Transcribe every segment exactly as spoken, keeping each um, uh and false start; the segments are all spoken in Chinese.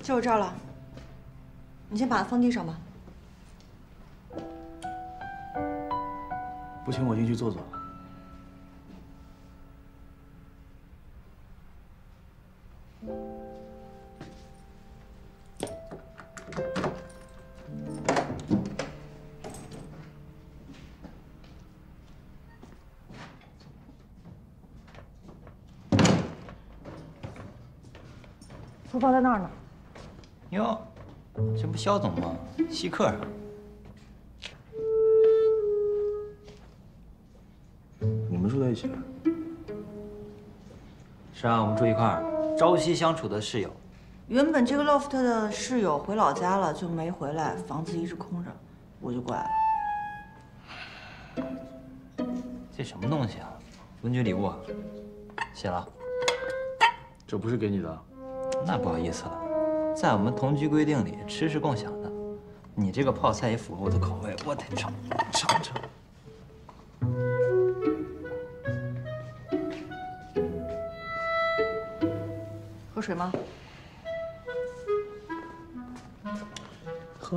就是这儿了。你先把它放地上吧。 不请我进去坐坐。 书包在那儿呢。 哟，这不肖总吗？稀客啊！ 你们住在一起？ 是啊，我们住一块儿，朝夕相处的室友。 原本这个 loft 的室友回老家了，就没回来，房子一直空着，我就过来了。 这什么东西啊？文具礼物啊？谢了。 这不是给你的。 那不好意思了，在我们同居规定里，吃是共享的。你这个泡菜也符合我的口味，我得尝尝尝。 喝水吗？ 喝。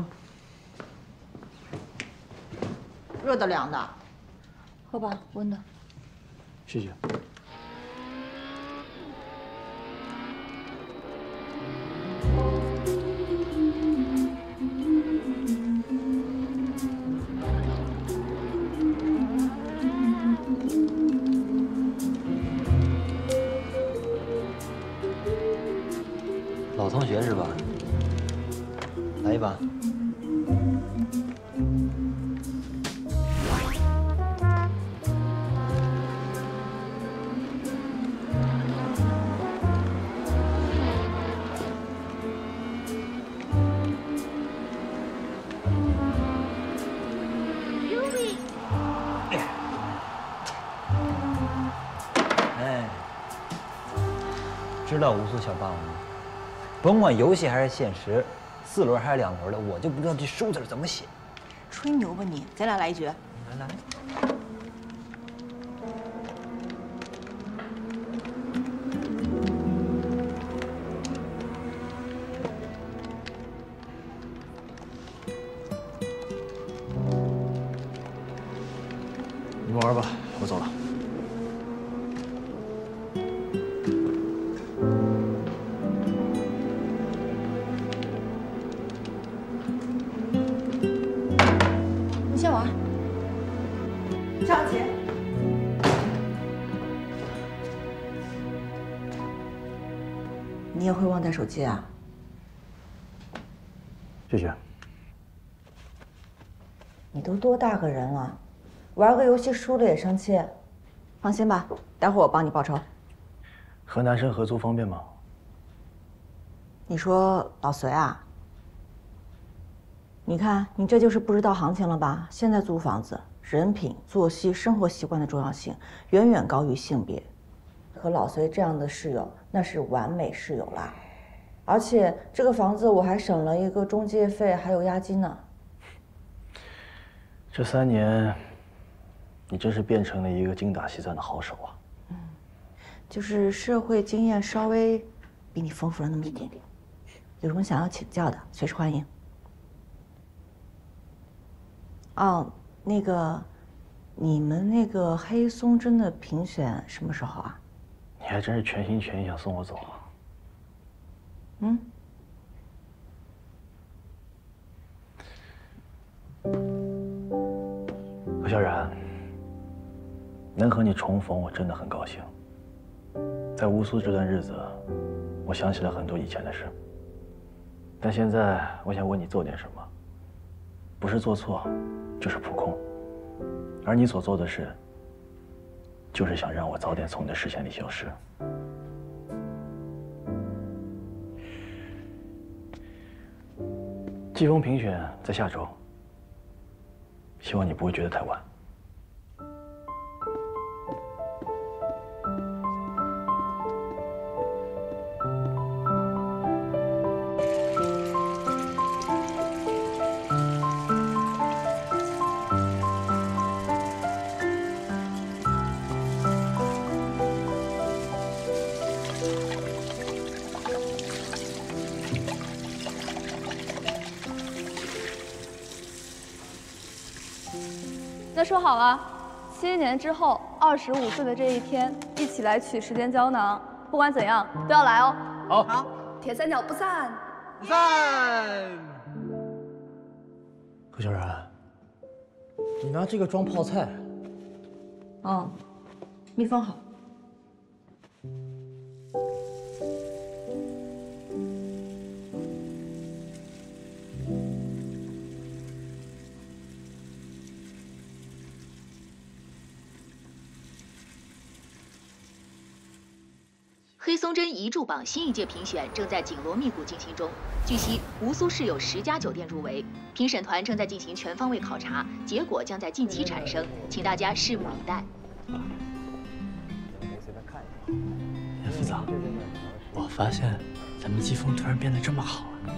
热的凉的？喝吧，温的。 谢谢。 老同学是吧？来一把。哎，知道无数小霸王吗？甭管游戏还是现实，四轮还是两轮的，我就不知道这数字怎么写。 吹牛吧你！咱俩来一局。 来来。 你们玩吧，我走了。 你先玩。上棋。你也会忘带手机啊？ 谢谢。 你都多大个人了，玩个游戏输了也生气？放心吧，待会儿我帮你报仇。 和男生合租方便吗？ 你说老隋啊？你看你这就是不知道行情了吧？现在租房子，人品、作息、生活习惯的重要性远远高于性别。和老隋这样的室友，那是完美室友啦。而且这个房子我还省了一个中介费，还有押金呢。 这三年，你真是变成了一个精打细算的好手啊！ 嗯，就是社会经验稍微比你丰富了那么一点点。有什么想要请教的，随时欢迎。哦，那个，你们那个黑松针的评选什么时候啊？ 你还真是全心全意想送我走啊！ 嗯。 何小然，能和你重逢，我真的很高兴。在乌苏这段日子，我想起了很多以前的事。但现在，我想为你做点什么，不是做错，就是扑空。而你所做的事，就是想让我早点从你的视线里消失。季风评选在下周，希望你不会觉得太晚。 那说好了，七年之后二十五岁的这一天，一起来取时间胶囊。不管怎样，都要来哦。 好， 好，铁三角不散。 不散。 何小然，你拿这个装泡菜？ 哦，密封好。 黑松珍遗著榜新一届评选正在紧锣密鼓进行中。据悉，吴苏市有十家酒店入围，评审团正在进行全方位考察，结果将在近期产生，请大家拭目以待。 严副总，我发现咱们季风突然变得这么好了。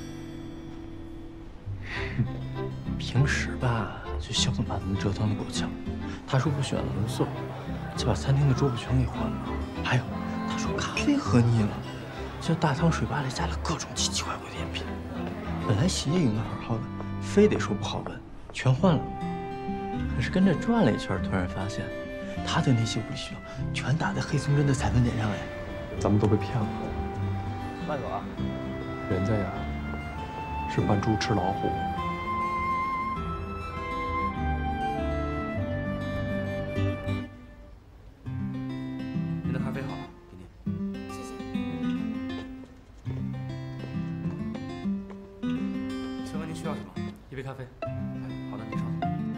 平时吧，就肖总把咱们折腾的够呛。他说不选了无素，就把餐厅的桌布全给换了。还有。 他说咖啡喝腻了，就大汤水吧里加了各种奇奇怪怪的饮品。本来洗也用的好好的，非得说不好闻，全换了。可是跟着转了一圈，突然发现，他的那些不需要，全打在黑松珍的采粉点上哎。 咱们都被骗了。 慢走啊！ 人家呀，是扮猪吃老虎。 一杯咖啡。哎，好的，你稍等。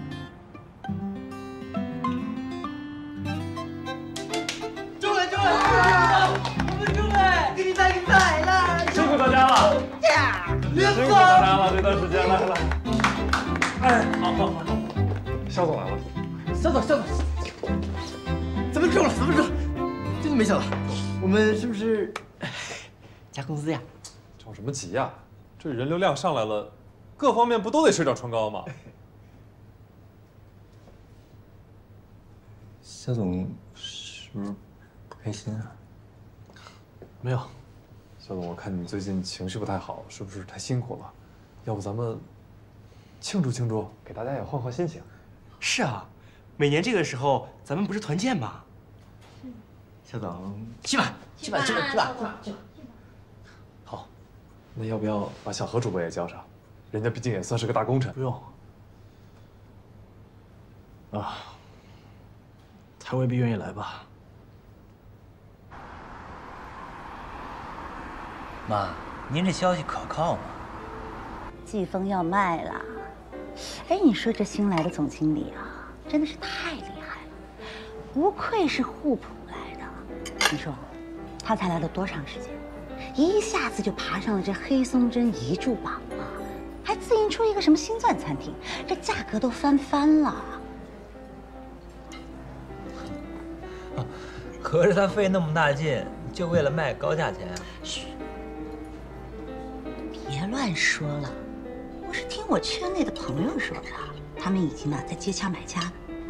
中了，中了！我们中了，给你带个彩了！ 辛苦大家了！ 呀， 辛苦大家了，这段时间来了。哎，好好好，肖总来了。 肖总，肖总，咱们中了，咱们中了！真的没想到，我们是不是加工资呀？ 着什么急呀？这人流量上来了。 各方面不都得水涨船高吗？ 肖总是不是不开心啊？ 没有， 肖总，我看你最近情绪不太好，是不是太辛苦了？要不咱们庆祝庆祝，给大家也换换心情。 是啊，每年这个时候咱们不是团建吗？肖总，去吧，去吧，去吧，去吧，去吧，去吧。 好，那要不要把小何主播也叫上？ 人家毕竟也算是个大功臣。 不用。啊，他未必愿意来吧？ 妈，您这消息可靠吗？ 季风要卖了。哎，你说这新来的总经理啊，真的是太厉害了，不愧是互补来的。你说，他才来了多长时间，一下子就爬上了这黑松珍遗著榜了。 还自营出一个什么星钻餐厅，这价格都翻番了。 合着他费那么大劲，就为了卖高价钱？ 嘘，别乱说了，我是听我圈内的朋友说的，他们已经呢在接洽买家呢。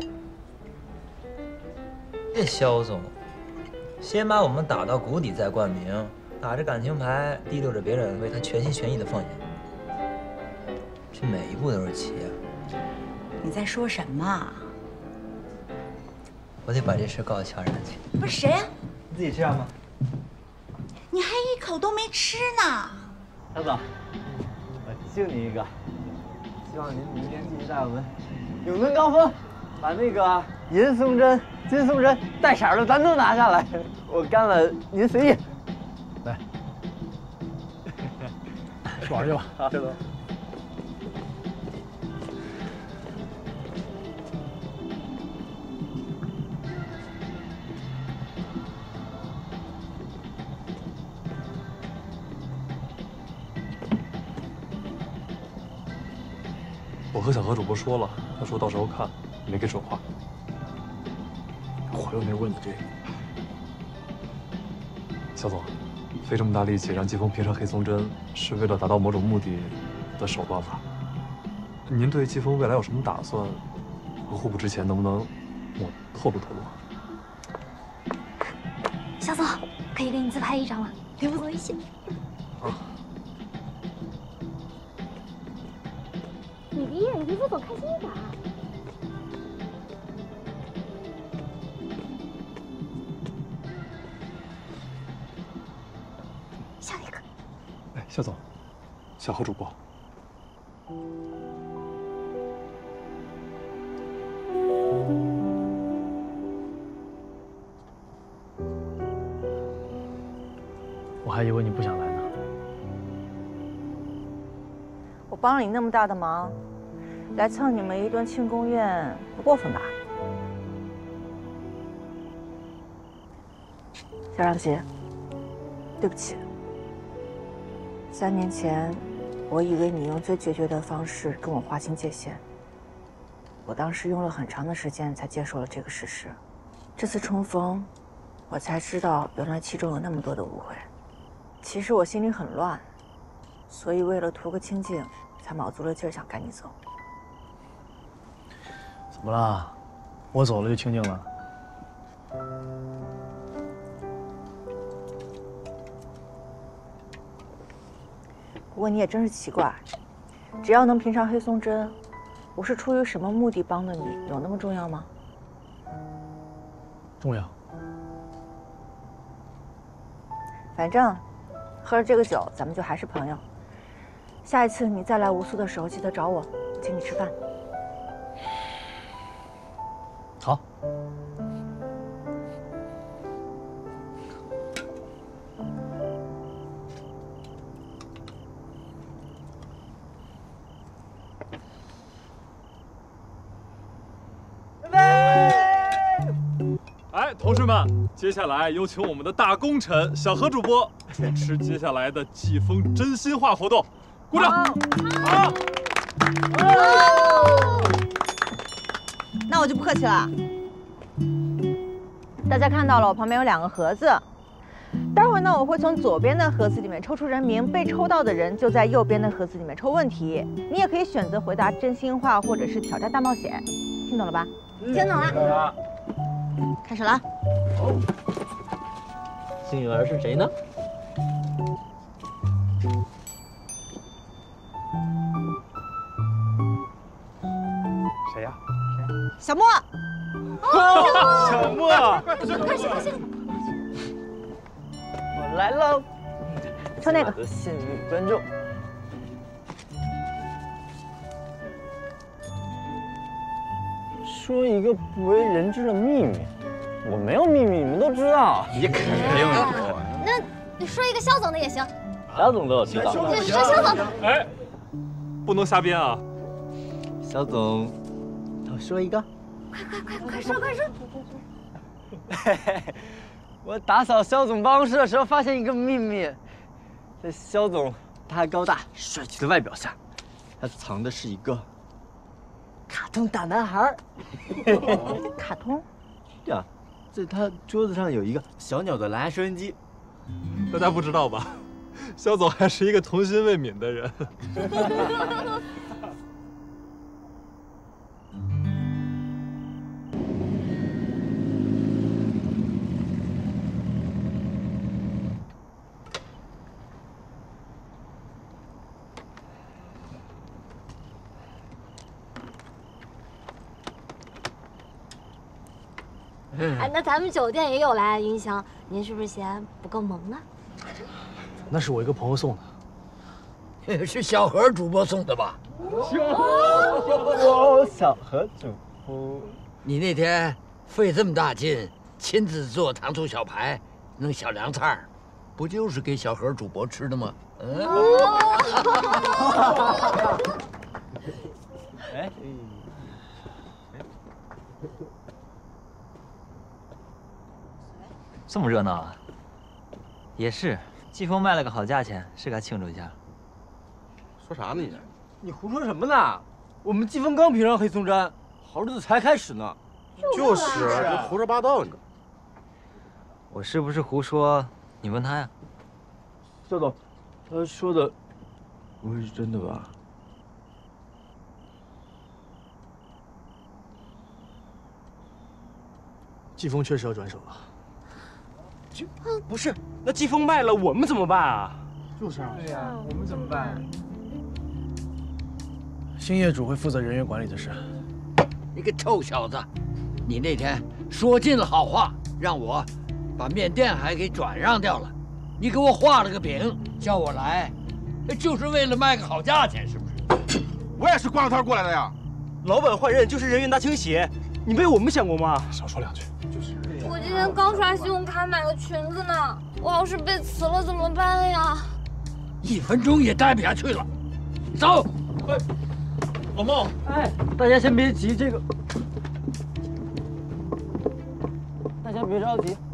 这肖总，先把我们打到谷底再冠名，打着感情牌，提溜着别人为他全心全意的奉献。 这每一步都是棋啊！ 你在说什么？ 我得把这事告诉乔然去。 不是谁呀？ 你自己吃上吧。 你还一口都没吃呢。 肖总，我敬您一个，希望您明天继续带我们永登高峰，把那个银松针、金松针带色的咱都拿下来。我干了，您随意。 来，去玩去吧。 好，肖总。 我和小何主播说了，他说到时候看，没给准话。 我又没问你这个。 肖总，费这么大力气让季风评上黑松针，是为了达到某种目的的手段吧？您对季风未来有什么打算？和互补之前能不能我透露透露？ 肖总，可以给你自拍一张吗？给副总一起。 啊。 你离演，你比副总开心一点。 下一个。 哎，肖总，小何主播。 我还以为你不想来呢。 我帮了你那么大的忙，来蹭你们一顿庆功宴，不过分吧？小让杰，对不起。三年前，我以为你用最决绝的方式跟我划清界限，我当时用了很长的时间才接受了这个事实。这次重逢，我才知道原来其中有那么多的误会。其实我心里很乱，所以为了图个清静，才卯足了劲儿想赶你走。 怎么了？我走了就清静了？ 不过你也真是奇怪，只要能评上黑松针，我是出于什么目的帮的你，有那么重要吗？ 重要。 反正喝了这个酒，咱们就还是朋友。下一次你再来无宿的时候，记得找我，请你吃饭。 好。 哎，同事们，接下来有请我们的大功臣小何主播主持接下来的季风真心话活动，鼓掌！好。 那我就不客气了。大家看到了，我旁边有两个盒子，待会儿呢，我会从左边的盒子里面抽出人名，被抽到的人就在右边的盒子里面抽问题。你也可以选择回答真心话，或者是挑战大冒险，听懂了吧？ 听懂了。 开始了。 幸运儿是谁呢？ 谁呀？ 小莫。 小莫， 快去快去！ 我来喽。 抽那个。 我的幸运观众。说一个不为人知的秘密，我没有秘密，你们都知道。 你肯定有。 那你说一个肖总的也行。 肖总都有知道。 对，说肖总。 哎，不能瞎编啊！ 肖总，我说一个。 快快快快说快说！ 嘿嘿，我打扫肖总办公室的时候发现一个秘密，在肖总他高大帅气的外表下，他藏的是一个卡通大男孩。 卡通？ 对啊，在他桌子上有一个小鸟的蓝牙收音机。 大家不知道吧？肖总还是一个童心未泯的人。 哎，那咱们酒店也有蓝牙音箱，您是不是嫌不够萌呢？ 那是我一个朋友送的，是小何主播送的吧？ 哦，小何主播， 你那天费这么大劲，亲自做糖醋小排，弄小凉菜，不就是给小何主播吃的吗？嗯。 哎。 这么热闹啊！也是，季风卖了个好价钱，是该庆祝一下。 说啥呢你？ 你胡说什么呢？我们季风刚评上黑松针，好日子才开始呢。 就是，你胡说八道你。 我是不是胡说？你问他呀。 肖总，他说的不会是真的吧？ 季风确实要转手了。 就不是，那季风卖了，我们怎么办啊？ 就是啊。 对呀，我们怎么办？ 新业主会负责人员管理的事。 你个臭小子，你那天说尽了好话，让我把面店还给转让掉了， 你给我画了个饼，叫我来，就是为了卖个好价钱，是不是？ 我也是挂着摊过来的呀。 老板换人就是人员大清洗，你为我们想过吗？ 少说两句。就是。 我今天刚刷信用卡买个裙子呢，我要是被辞了怎么办呀？ 一分钟也待不下去了，走。 哎，老孟， 哎，大家先别急，这个，大家别着急。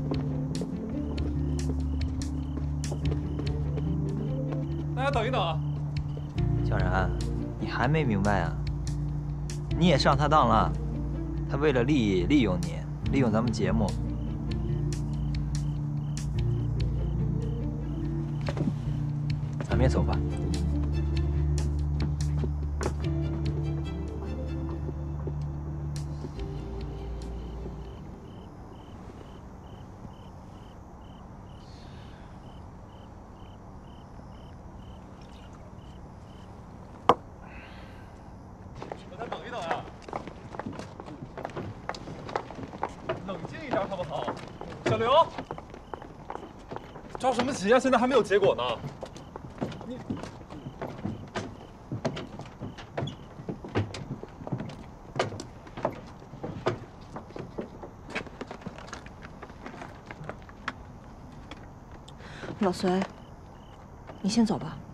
大家等一等啊！ 小然，你还没明白啊？你也上他当了，他为了利益利用你，利用咱们节目。咱们也走吧。 着什么急啊？现在还没有结果呢。你老隋，你先走吧。